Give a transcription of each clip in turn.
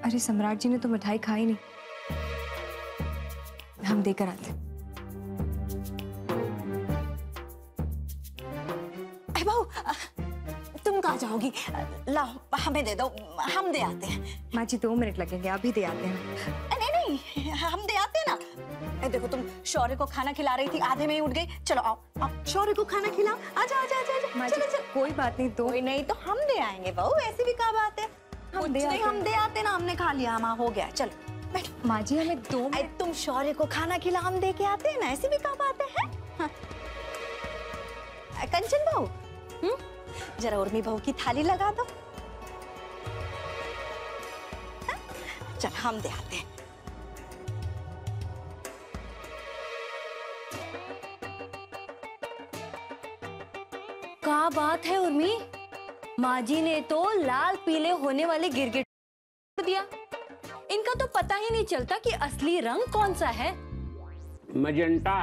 अरे सम्राट जी ने तो मिठाई खाई नहीं, हम देकर आते। बहू तुम कहाँ जाओगी? लाओ हमें दे दो, हम दे आते हैं। माँ जी 2 मिनट लगेंगे, अभी दे आते हैं। नहीं नहीं हम दे आते हैं ना। देखो तुम शौर्य को खाना खिला रही थी, आधे में ही उठ गई। चलो आओ आओ शौर्य को खाना खिलाओ। आजा आजा आजा माँ जी कोई बात नहीं, कोई नहीं तो हम दे आएंगे बहू, ऐसी भी क्या बात है। हम दे आते ना, हमने खा लिया, हाँ हो गया। चलो बैठो। माँ जी हमें 2 मिनट। तुम शौर्य को खाना खिला, हम दे के आते हैं ना, ऐसी भी क्या बात है? हाँ। कंचन बहू जरा उर्मी बहू की थाली लगा दो। हाँ? चल हम दे आते हैं। क्या बात है उर्मी, माँ जी ने तो लाल पीले होने वाले गिरगिट दिया। इनका तो पता ही नहीं चलता कि असली रंग कौन सा है। मजेंटा।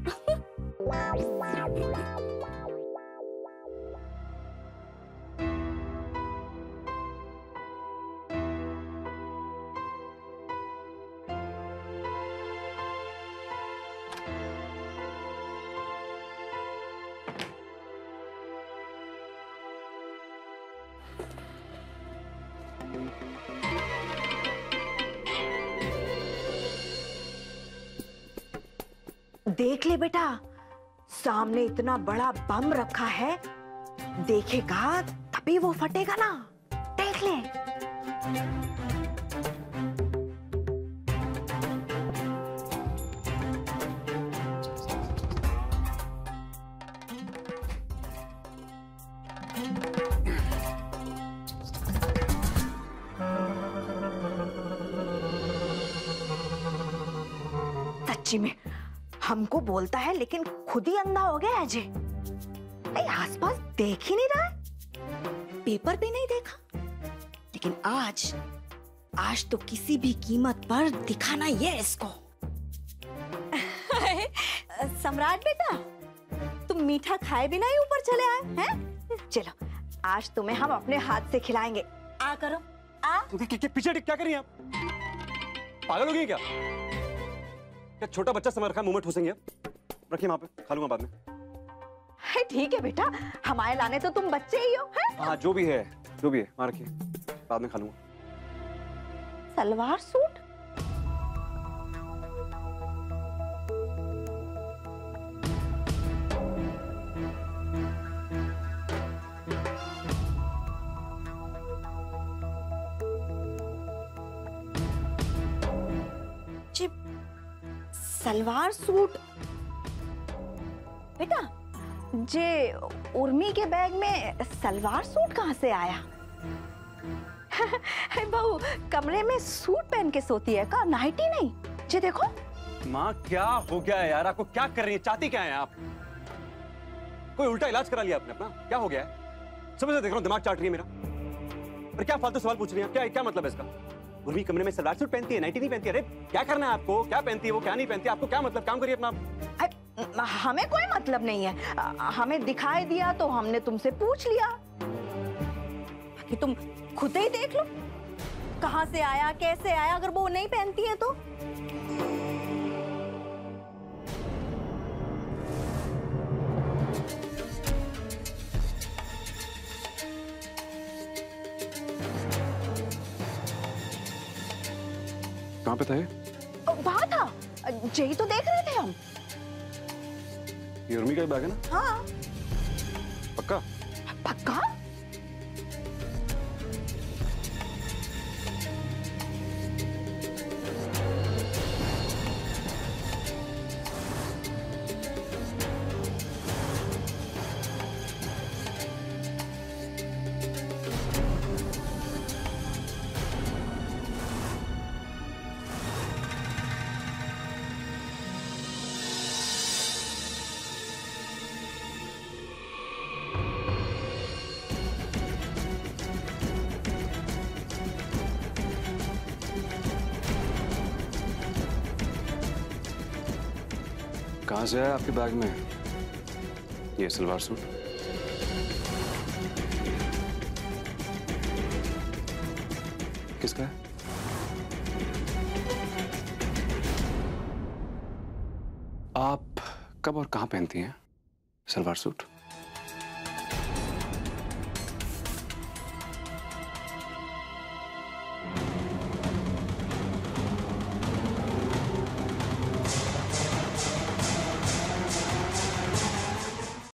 देख ले बेटा, सामने इतना बड़ा बम रखा है, देखेगा तभी वो फटेगा ना। देख ले। सच्ची में हमको बोलता है लेकिन खुद ही अंधा हो गया अजय। आसपास देख ही नहीं रहा है, पेपर पे नहीं देखा, लेकिन आज तो किसी भी कीमत पर दिखाना ही है इसको। सम्राट बेटा, तुम मीठा खाए बिना ही ऊपर चले आए हैं? चलो आज तुम्हें हम अपने हाथ से खिलाएंगे। आ करो आ। पीछे क्या कर रही हैं आप? पागल हो गई क्या? क्या छोटा बच्चा समझ रखा है, मुंह में ठूसेंगे? रखिए वहां पे, खा लूंगा बाद में। ठीक है बेटा, हमारे लाने तो तुम बच्चे ही हो। हाँ जो भी है वहां रखिए, बाद में खा लूंगा। सलवार सूट? सलवार सूट बेटा, जे उर्मी के बैग में सलवार सूट कहाँ से आया? बहू कमरे में सूट पहन के सोती है का, नाइटी नहीं? जे देखो। माँ क्या हो गया है यार, आपको क्या कर रही है, चाहती क्या है आप? कोई उल्टा इलाज करा लिया आपने अपना? क्या हो गया है? सुबह से देख रहा हूँ दिमाग चाट रही है मेरा। और क्या फालतू सवाल पूछ रही है? क्या क्या मतलब है इसका? उर्मी कमरे में सलवार सूट पहनती है, नाइटी नहीं पहनती है? अरे क्या करना है आपको? क्या पहनती है वो, क्या नहीं पहनती है? आपको क्या मतलब? काम करिए अपना। हमें कोई मतलब नहीं है, हमें दिखाई दिया तो हमने तुमसे पूछ लिया। बाकी तुम खुद ही देख लो कहां से आया, कैसे आया। अगर वो नहीं पहनती है तो कहाँ पे था ये? वहां था, यही तो देख रहे थे हम। ये उर्मी का ही बैग है ना? हाँ। पक्का? पक्का? कहाँ से आया आपके बैग में ये सलवार सूट? किसका है? आप कब और कहाँ पहनती हैं सलवार सूट?